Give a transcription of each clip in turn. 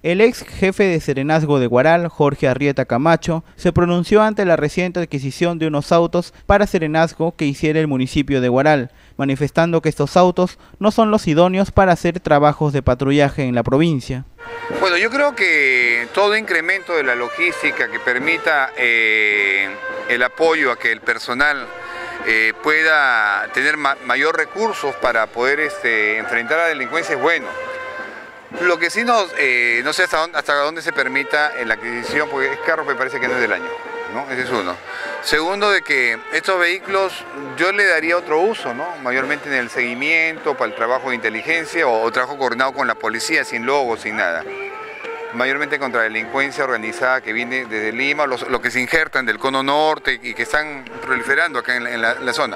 El ex jefe de Serenazgo de Huaral, Jorge Arrieta Camacho, se pronunció ante la reciente adquisición de unos autos para Serenazgo que hiciera el municipio de Huaral, manifestando que estos autos no son los idóneos para hacer trabajos de patrullaje en la provincia. Bueno, yo creo que todo incremento de la logística que permita el apoyo a que el personal pueda tener mayor recursos para poder enfrentar a la delincuencia es bueno. Lo que sí no sé hasta dónde se permita la adquisición, porque es carro me parece que no es del año, ¿no? Ese es uno. Segundo, de que estos vehículos yo le daría otro uso, ¿no? Mayormente en el seguimiento, para el trabajo de inteligencia o trabajo coordinado con la policía, sin logos, sin nada. Mayormente contra la delincuencia organizada que viene desde Lima, los que se injertan del cono norte y que están proliferando acá en la zona.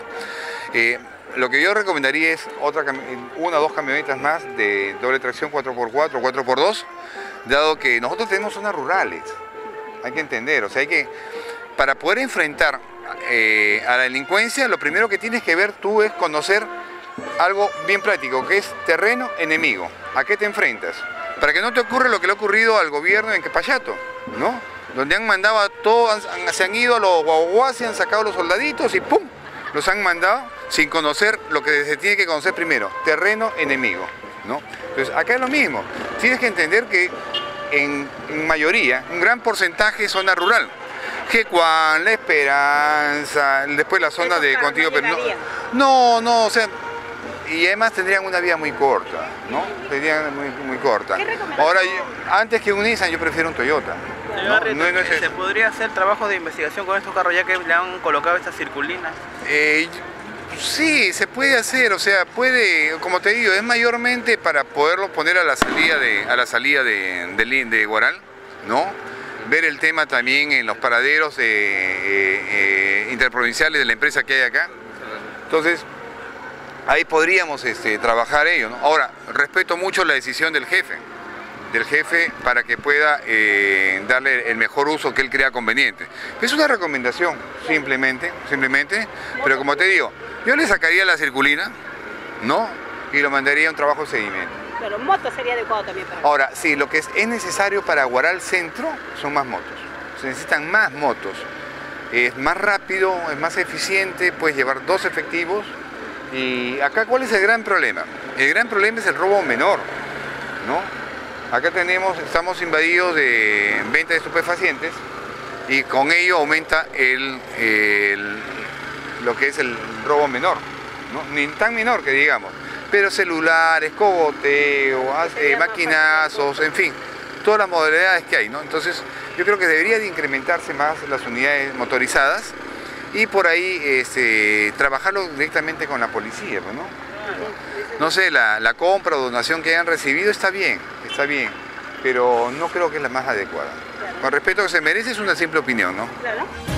Lo que yo recomendaría es una o dos camionetas más de doble tracción 4x4, 4x2, dado que nosotros tenemos zonas rurales, hay que entender, o sea, para poder enfrentar a la delincuencia, lo primero que tienes que ver tú es conocer algo bien práctico, que es terreno enemigo. ¿A qué te enfrentas? Para que no te ocurra lo que le ha ocurrido al gobierno en Quepachato, ¿no? Donde han mandado a todos, se han ido a los guaguas, se han sacado los soldaditos y ¡pum! Los han mandado sin conocer lo que se tiene que conocer primero, terreno enemigo, ¿no? Entonces acá es lo mismo, tienes que entender que en mayoría, un gran porcentaje es zona rural. Jecuán, La Esperanza, después la zona de Contigo, pero no, o sea, y además tendrían una vía muy corta, ¿no? Tendrían muy corta. Ahora, antes que un Nissan, yo prefiero un Toyota. ¿Se podría hacer trabajo de investigación con estos carros ya que le han colocado estas circulinas? Sí, se puede hacer, o sea, como te digo, es mayormente para poderlo poner a la salida de Huaral, ¿no? Ver el tema también en los paraderos interprovinciales de la empresa que hay acá. Entonces, ahí podríamos trabajar ello, ¿no? Ahora, respeto mucho la decisión del jefe para que pueda darle el mejor uso que él crea conveniente. Es una recomendación, simplemente, pero como te digo, yo le sacaría la circulina, ¿no? Y lo mandaría a un trabajo de seguimiento. Pero moto sería adecuado también para... Ahora, sí, lo que es necesario para Huaral Centro son más motos. Se necesitan más motos. Es más rápido, es más eficiente, puedes llevar 2 efectivos. Y acá, ¿cuál es el gran problema? El gran problema es el robo menor, ¿no? Acá estamos invadidos de venta de estupefacientes y con ello aumenta lo que es el robo menor, ¿no? Ni tan menor que digamos, pero celulares, cogoteo, maquinazos, en fin, todas las modalidades que hay, ¿no? Entonces yo creo que debería de incrementarse más las unidades motorizadas y por ahí trabajarlo directamente con la policía, ¿no? No sé, la compra o donación que hayan recibido está bien, pero no creo que es la más adecuada. Con respeto que se merece, es una simple opinión, ¿no? Claro.